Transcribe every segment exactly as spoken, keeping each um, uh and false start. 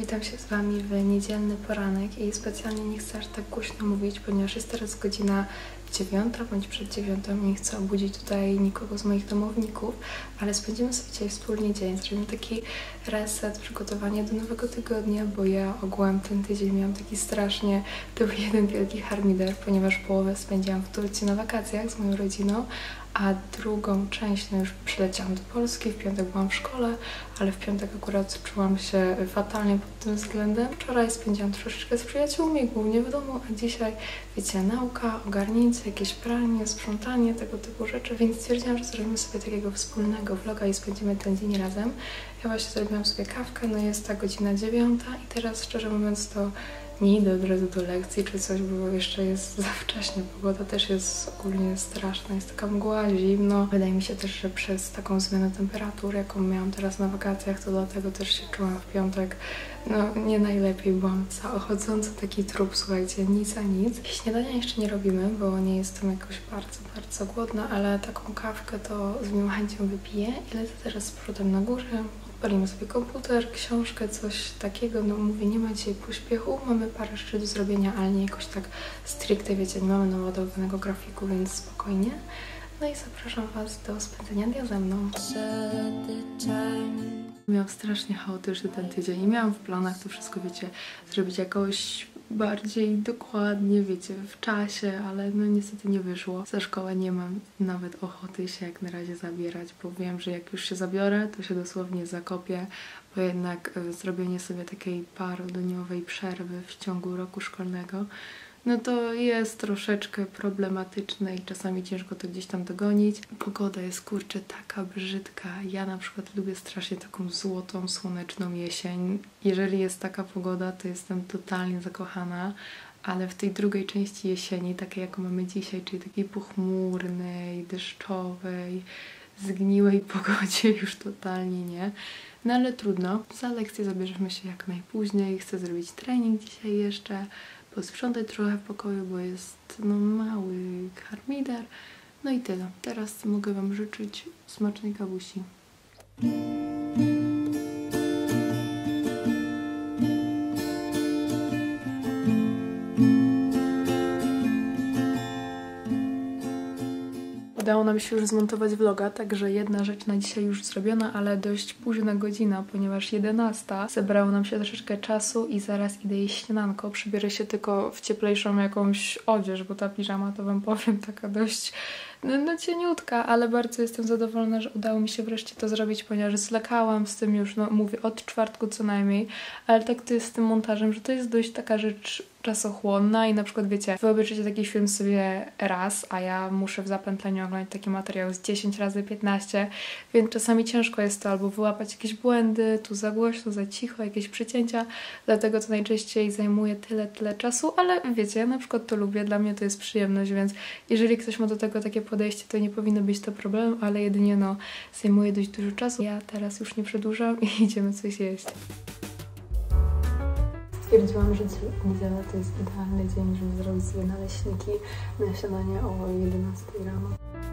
witam się z Wami w niedzielny poranek i specjalnie nie chcę aż tak głośno mówić, ponieważ jest teraz godzina dziewiąta bądź przed dziewiątą. Nie chcę obudzić tutaj nikogo z moich domowników, ale spędzimy sobie dzisiaj wspólnie dzień. Zrobimy taki reset, przygotowanie do nowego tygodnia, bo ja ogółem ten tydzień miałam taki strasznie, to był jeden wielki harmider, ponieważ połowę spędziłam w Turcji na wakacjach z moją rodziną, a drugą część no już przyleciałam do Polski, w piątek byłam w szkole, ale w piątek akurat czułam się fatalnie pod tym względem. Wczoraj spędziłam troszeczkę z przyjaciółmi, głównie w domu, a dzisiaj, wiecie, nauka, ogarnięcie, jakieś pranie, sprzątanie, tego typu rzeczy, więc stwierdziłam, że zrobimy sobie takiego wspólnego vloga i spędzimy ten dzień razem. Ja właśnie zrobiłam sobie kawkę, no jest ta godzina dziewiąta i teraz, szczerze mówiąc, to nie idę od razu do lekcji czy coś, bo jeszcze jest za wcześnie. Pogoda też jest ogólnie straszna, jest taka mgła, zimno. Wydaje mi się też, że przez taką zmianę temperatur, jaką miałam teraz na wakacjach, to dlatego też się czułam w piątek, no nie najlepiej, byłam cała chodząca taki trup, słuchajcie, nic a nic. Śniadania jeszcze nie robimy, bo nie jestem jakoś bardzo, bardzo głodna, ale taką kawkę to z miłą chęcią wypiję i lecę teraz z powrotem na górę. Odpalimy sobie komputer, książkę, coś takiego. No mówię, nie ma dzisiaj pośpiechu, mamy parę rzeczy do zrobienia, ale nie jakoś tak stricte, wiecie, nie mamy naładowanego grafiku, więc spokojnie. No i zapraszam Was do spędzenia dnia ze mną. Miałam strasznie chaotyczny ten tydzień i miałam w planach to wszystko, wiecie, zrobić jakoś bardziej dokładnie, wiecie, w czasie, ale no niestety nie wyszło. Za szkołę nie mam nawet ochoty się jak na razie zabierać, bo wiem, że jak już się zabiorę, to się dosłownie zakopię, bo jednak y, zrobienie sobie takiej parodniowej przerwy w ciągu roku szkolnego, no to jest troszeczkę problematyczne i czasami ciężko to gdzieś tam dogonić. Pogoda jest, kurczę, taka brzydka. Ja na przykład lubię strasznie taką złotą, słoneczną jesień. Jeżeli jest taka pogoda, to jestem totalnie zakochana, ale w tej drugiej części jesieni, takiej jaką mamy dzisiaj, czyli takiej pochmurnej, deszczowej, zgniłej pogodzie, już totalnie nie. No ale trudno. Za lekcję zabierzemy się jak najpóźniej. Chcę zrobić trening dzisiaj jeszcze, posprzątać trochę w pokoju, bo jest no mały harmider. No i tyle. Teraz mogę Wam życzyć smacznej kawusi. Udało nam się już zmontować vloga, także jedna rzecz na dzisiaj już zrobiona, ale dość późna godzina, ponieważ jedenasta. Zebrało nam się troszeczkę czasu i zaraz idę jeść śniadanko. Przybiorę się tylko w cieplejszą jakąś odzież, bo ta piżama, to Wam powiem, taka dość no, no cieniutka, ale bardzo jestem zadowolona, że udało mi się wreszcie to zrobić, ponieważ zwlekałam z tym już, no mówię, od czwartku co najmniej, ale tak to jest z tym montażem, że to jest dość taka rzecz czasochłonna i na przykład, wiecie, wy obejrzycie taki film sobie raz, a ja muszę w zapętleniu oglądać taki materiał z dziesięć razy piętnaście, więc czasami ciężko jest to albo wyłapać jakieś błędy, tu za głośno, za cicho, jakieś przycięcia, dlatego to najczęściej zajmuje tyle, tyle czasu, ale wiecie, ja na przykład to lubię, dla mnie to jest przyjemność, więc jeżeli ktoś ma do tego takie podejście, to nie powinno być to problemem, ale jedynie no zajmuje dość dużo czasu. Ja teraz już nie przedłużam i idziemy coś jeść. Stwierdziłam, że niedziela to jest idealny dzień, żeby zrobić sobie naleśniki na śniadanie o jedenastej rano.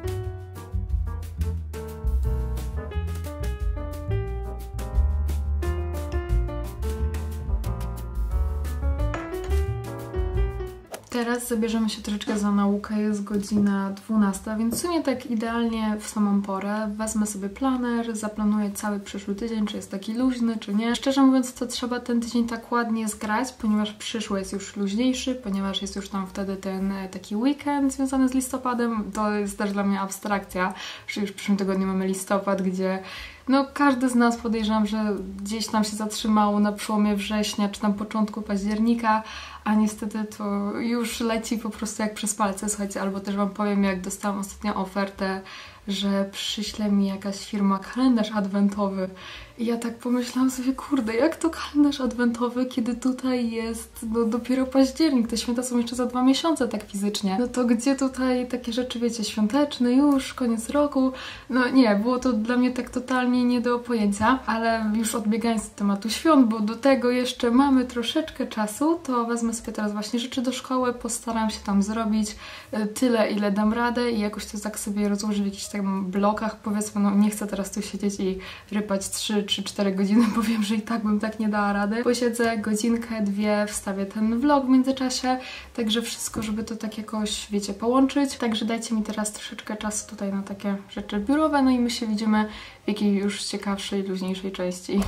Teraz zabierzemy się troszeczkę za naukę, jest godzina dwunasta, więc w sumie tak idealnie w samą porę. Wezmę sobie planer, zaplanuję cały przyszły tydzień, czy jest taki luźny, czy nie. Szczerze mówiąc, to trzeba ten tydzień tak ładnie zgrać, ponieważ przyszły jest już luźniejszy, ponieważ jest już tam wtedy ten taki weekend związany z listopadem. To jest też dla mnie abstrakcja, że już w przyszłym tygodniu mamy listopad, gdzie no każdy z nas, podejrzewam, że gdzieś tam się zatrzymało na przełomie września, czy tam początku października, a niestety to już leci po prostu jak przez palce, słuchajcie, albo też Wam powiem, jak dostałam ostatnią ofertę, że przyśle mi jakaś firma kalendarz adwentowy. I ja tak pomyślałam sobie, kurde, jak to kalendarz adwentowy, kiedy tutaj jest no, dopiero październik, te święta są jeszcze za dwa miesiące tak fizycznie. No to gdzie tutaj takie rzeczy, wiecie, świąteczne już, koniec roku? No nie, było to dla mnie tak totalnie nie do pojęcia, ale już odbiegając od tematu świąt, bo do tego jeszcze mamy troszeczkę czasu, to wezmę sobie teraz właśnie rzeczy do szkoły, postaram się tam zrobić tyle, ile dam radę i jakoś to tak sobie rozłożyć w jakiś taki tym blokach, powiedzmy, no nie chcę teraz tu siedzieć i rypać trzy czy cztery godziny, bo wiem, że i tak bym tak nie dała rady. Posiedzę godzinkę, dwie, wstawię ten vlog w międzyczasie, także wszystko, żeby to tak jakoś, wiecie, połączyć. Także dajcie mi teraz troszeczkę czasu tutaj na takie rzeczy biurowe, no i my się widzimy w jakiejś już ciekawszej, luźniejszej części.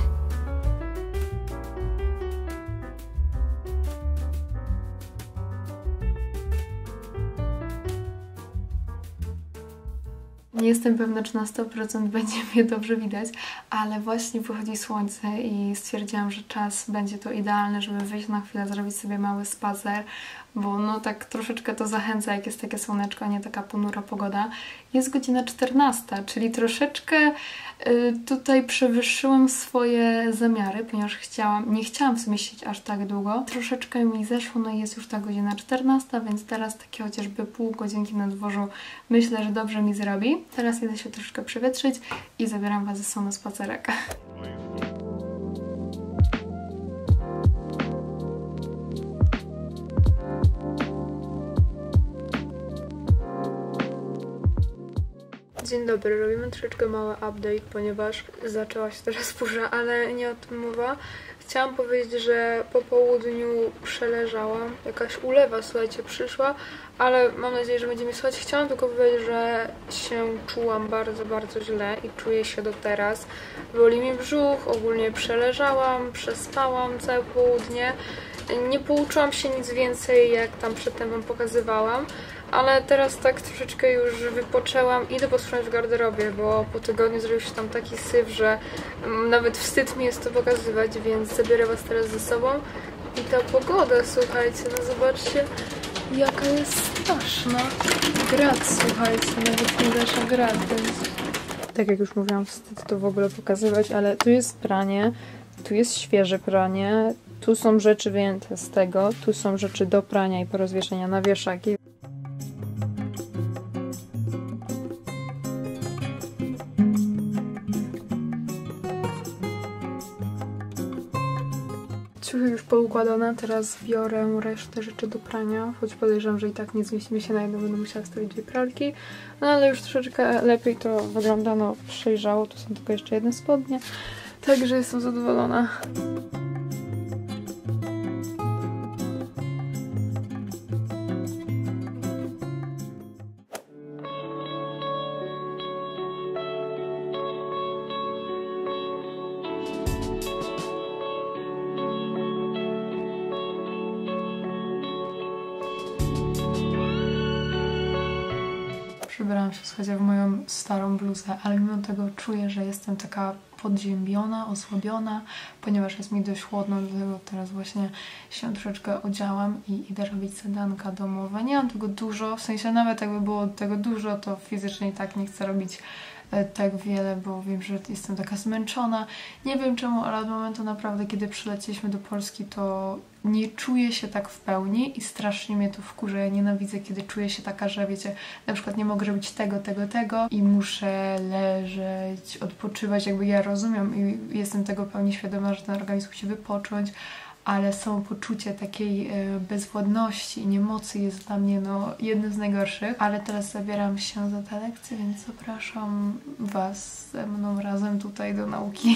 Nie jestem pewna, czy na sto procent będzie mnie dobrze widać, ale właśnie wychodzi słońce i stwierdziłam, że czas będzie to idealny, żeby wyjść na chwilę, zrobić sobie mały spacer, bo no tak troszeczkę to zachęca, jak jest takie słoneczko, a nie taka ponura pogoda. Jest godzina czternasta, czyli troszeczkę y, tutaj przewyższyłam swoje zamiary, ponieważ chciałam, nie chciałam w sumie siedzieć aż tak długo. Troszeczkę mi zeszło, no i jest już ta godzina czternasta, więc teraz takie chociażby pół godzinki na dworzu myślę, że dobrze mi zrobi. Teraz idę się troszeczkę przewietrzyć i zabieram Was ze sobą na spacerek. Dzień dobry, robimy troszeczkę mały update, ponieważ zaczęła się teraz burza, ale nie o tym mowa. Chciałam powiedzieć, że po południu przeleżałam, jakaś ulewa, słuchajcie, przyszła, ale mam nadzieję, że będzie mi słuchać. Chciałam tylko powiedzieć, że się czułam bardzo, bardzo źle i czuję się do teraz. Boli mi brzuch, ogólnie przeleżałam, przespałam całe południe. Nie pouczyłam się nic więcej, jak tam przedtem wam pokazywałam, ale teraz tak troszeczkę już wypoczęłam. Idę posprzątać w garderobie, bo po tygodniu zrobił się tam taki syf, że nawet wstyd mi jest to pokazywać, więc zabiorę was teraz ze sobą. I ta pogoda, słuchajcie, no zobaczcie, jaka jest straszna. Grad, słuchajcie, nawet nie da się grad, więc... Tak jak już mówiłam, wstyd to w ogóle pokazywać, ale tu jest pranie, tu jest świeże pranie, tu są rzeczy wyjęte z tego, tu są rzeczy do prania i porozwieszenia na wieszaki. Ciuchy już poukładane, teraz biorę resztę rzeczy do prania, choć podejrzewam, że i tak nie zmieścimy się na jedno, będę musiała wstawić dwie pralki, no ale już troszeczkę lepiej to wygląda, no przejrzało, tu są tylko jeszcze jedne spodnie, także jestem zadowolona. Przebrałam się, słuchajcie, w moją starą bluzę, ale mimo tego czuję, że jestem taka podziębiona, osłabiona, ponieważ jest mi dość chłodno, dlatego teraz właśnie się troszeczkę odziałam i idę robić zadanka domowe. Nie mam tego dużo, w sensie nawet jakby było tego dużo, to fizycznie i tak nie chcę robić tak wiele, bo wiem, że jestem taka zmęczona. Nie wiem czemu, ale od momentu naprawdę, kiedy przylecieliśmy do Polski, to nie czuję się tak w pełni i strasznie mnie to wkurza. Ja nienawidzę, kiedy czuję się taka, że wiecie, na przykład nie mogę robić tego, tego, tego i muszę leżeć, odpoczywać. Jakby ja rozumiem i jestem tego pełni świadoma, że ten organizm musi wypocząć, ale samo poczucie takiej e, bezwładności i niemocy jest dla mnie no, jednym z najgorszych. Ale teraz zabieram się za te lekcje, więc zapraszam Was ze mną razem tutaj do nauki.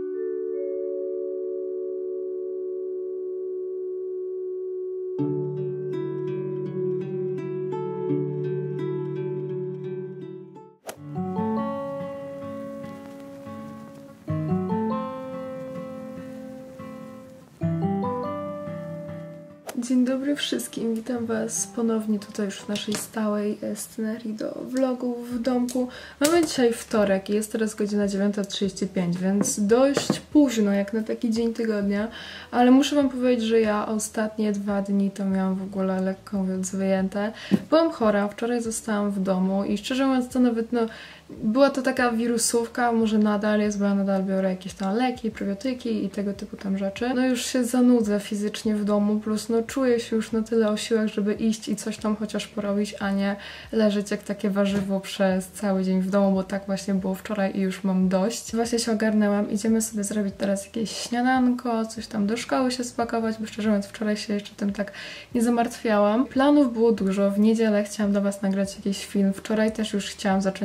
Dzień dobry wszystkim, witam Was ponownie tutaj już w naszej stałej scenerii do vlogów w domku. Mamy dzisiaj wtorek i jest teraz godzina dziewiąta trzydzieści pięć, więc dość późno jak na taki dzień tygodnia, ale muszę Wam powiedzieć, że ja ostatnie dwa dni to miałam w ogóle lekko mówiąc wyjęte. Byłam chora, wczoraj zostałam w domu i szczerze mówiąc to nawet no była to taka wirusówka, może nadal jest, bo ja nadal biorę jakieś tam leki, probiotyki i tego typu tam rzeczy. No już się zanudzę fizycznie w domu, plus no czuję się już na tyle o siłach, żeby iść i coś tam chociaż porobić, a nie leżeć jak takie warzywo przez cały dzień w domu, bo tak właśnie było wczoraj i już mam dość. Właśnie się ogarnęłam, idziemy sobie zrobić teraz jakieś śniadanko, coś tam do szkoły się spakować, bo szczerze mówiąc wczoraj się jeszcze tym tak nie zamartwiałam. Planów było dużo, w niedzielę chciałam dla Was nagrać jakiś film, wczoraj też już chciałam zacząć nagrywać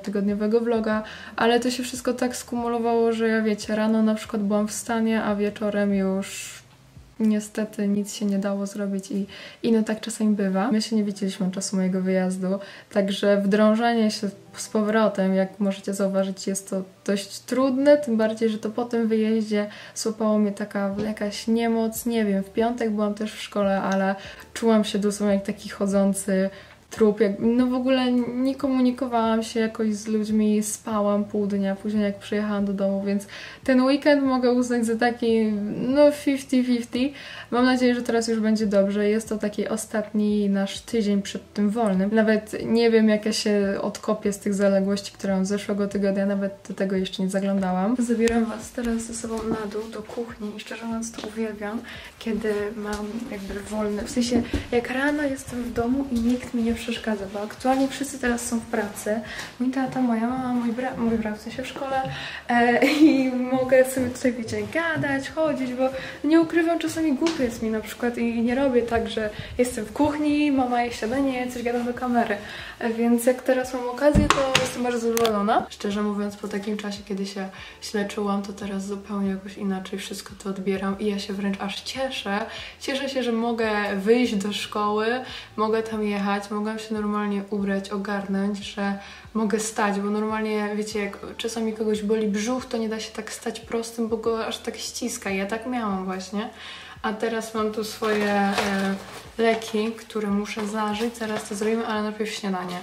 tygodniowego vloga, ale to się wszystko tak skumulowało, że ja wiecie, rano na przykład byłam w stanie, a wieczorem już niestety nic się nie dało zrobić i, i no tak czasami bywa. My się nie widzieliśmy czasu mojego wyjazdu, także wdrążanie się z powrotem, jak możecie zauważyć, jest to dość trudne, tym bardziej, że to po tym wyjeździe złapało mnie taka jakaś niemoc, nie wiem, w piątek byłam też w szkole, ale czułam się dosłownie jak taki chodzący trup, jak, no w ogóle nie komunikowałam się jakoś z ludźmi, spałam pół dnia później jak przyjechałam do domu, więc ten weekend mogę uznać za taki no fifty fifty. Mam nadzieję, że teraz już będzie dobrze. Jest to taki ostatni nasz tydzień przed tym wolnym. Nawet nie wiem, jak ja się odkopię z tych zaległości, które mam z zeszłego tygodnia, nawet do tego jeszcze nie zaglądałam. Zabieram Was teraz ze sobą na dół do kuchni i szczerze mówiąc to uwielbiam, kiedy mam jakby wolne, w sensie jak rano jestem w domu i nikt mi nie przeszkadza, bo aktualnie wszyscy teraz są w pracy. Mój tata, moja mama, mój brat, mój brat w sensie w szkole e, i mogę sobie tutaj, wiecie, gadać, chodzić, bo nie ukrywam, czasami głupio jest mi na przykład i nie robię tak, że jestem w kuchni, mama je śniadanie, coś gadam do kamery. E, więc jak teraz mam okazję, to jestem bardzo zadowolona. Szczerze mówiąc, po takim czasie, kiedy się źle czułam, to teraz zupełnie jakoś inaczej wszystko to odbieram i ja się wręcz aż cieszę. Cieszę się, że mogę wyjść do szkoły, mogę tam jechać, mogę się normalnie ubrać, ogarnąć, że mogę stać, bo normalnie, wiecie, jak czasami kogoś boli brzuch, to nie da się tak stać prostym, bo go aż tak ściska. Ja tak miałam właśnie. A teraz mam tu swoje e, leki, które muszę zażyć. Zaraz to zrobimy, ale najpierw śniadanie.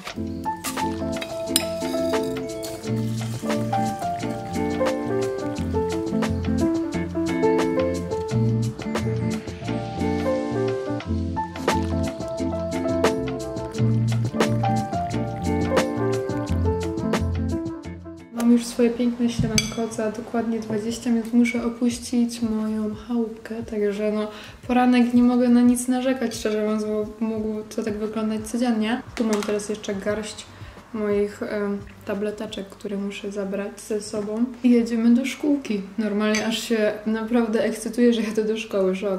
Mam już swoje piękne śniadanko za dokładnie dwadzieścia minut. Muszę opuścić moją chałupkę, także no poranek nie mogę na nic narzekać, szczerze mówiąc, bo mógł to tak wyglądać codziennie. Tu mam teraz jeszcze garść moich y, tableteczek, które muszę zabrać ze sobą i jedziemy do szkółki. Normalnie aż się naprawdę ekscytuję, że jadę do szkoły, szok.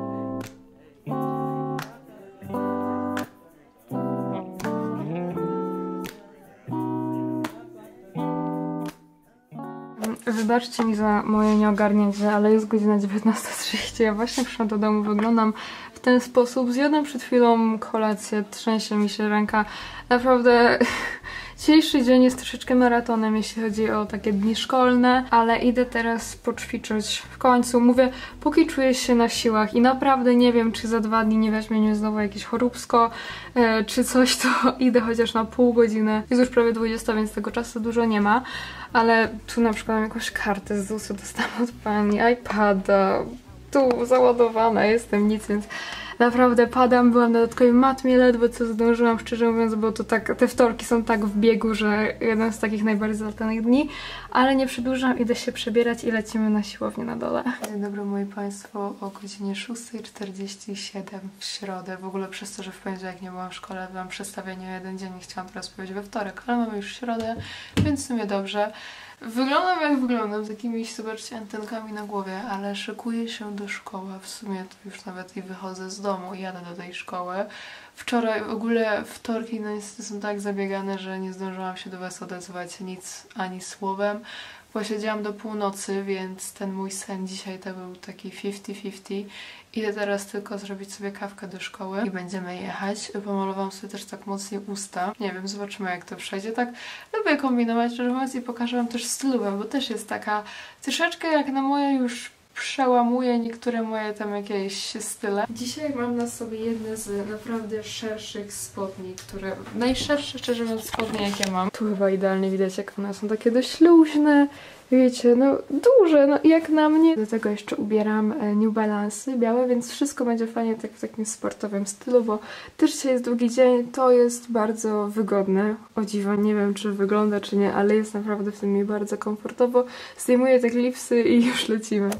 Wybaczcie mi za moje nieogarnięcie, ale jest godzina dziewiętnasta trzydzieści. Ja właśnie przyszłam do domu, wyglądam w ten sposób. Zjadłam przed chwilą kolację, trzęsie mi się ręka. Naprawdę dzisiejszy dzień jest troszeczkę maratonem, jeśli chodzi o takie dni szkolne, ale idę teraz poćwiczyć w końcu. Mówię, póki czuję się na siłach i naprawdę nie wiem, czy za dwa dni nie weźmie mnie znowu jakieś choróbsko, e, czy coś, to idę chociaż na pół godziny. Jest już prawie dwudziesta, więc tego czasu dużo nie ma, ale tu na przykład mam jakąś kartę z zusu, dostałam od pani, iPada, tu załadowana jestem, nic, więc naprawdę padam, byłam na dodatkowym matmie, ledwo co zdążyłam, szczerze mówiąc, bo to tak, te wtorki są tak w biegu, że jeden z takich najbardziej zalatanych dni, ale nie przedłużam, idę się przebierać i lecimy na siłownię na dole. Dzień dobry moi Państwo, o godzinie szóstej czterdzieści siedem w środę, w ogóle przez to, że w poniedziałek nie byłam w szkole, byłam przestawienie o jeden dzień i chciałam teraz powiedzieć we wtorek, ale mamy już środę, więc w sumie dobrze. Wyglądam jak wyglądam, z jakimiś, zobaczcie, antenkami na głowie, ale szykuję się do szkoły. W sumie to już nawet i wychodzę z domu i jadę do tej szkoły. Wczoraj w ogóle wtorki no niestety są tak zabiegane, że nie zdążyłam się do Was odezwać nic ani słowem. Posiedziałam do północy, więc ten mój sen dzisiaj to był taki fifty fifty. Idę teraz tylko zrobić sobie kawkę do szkoły i będziemy jechać. Pomalowałam sobie też tak mocniej usta. Nie wiem, zobaczymy jak to przejdzie. Tak lubię kombinować, szczerze mówiąc, i pokażę Wam też stylówę, bo też jest taka troszeczkę jak na moje już przełamuje niektóre moje tam jakieś style. Dzisiaj mam na sobie jedne z naprawdę szerszych spodni, które... Najszersze, szczerze mówiąc, spodnie jakie mam. Tu chyba idealnie widać, jak one są takie dość luźne, wiecie, no duże, no jak na mnie. Do tego jeszcze ubieram New Balance'y białe, więc wszystko będzie fajnie tak w takim sportowym stylu, bo też dzisiaj jest długi dzień, to jest bardzo wygodne. O dziwo, nie wiem czy wygląda czy nie, ale jest naprawdę w tym mi bardzo komfortowo. Zdejmuję te klipsy i już lecimy.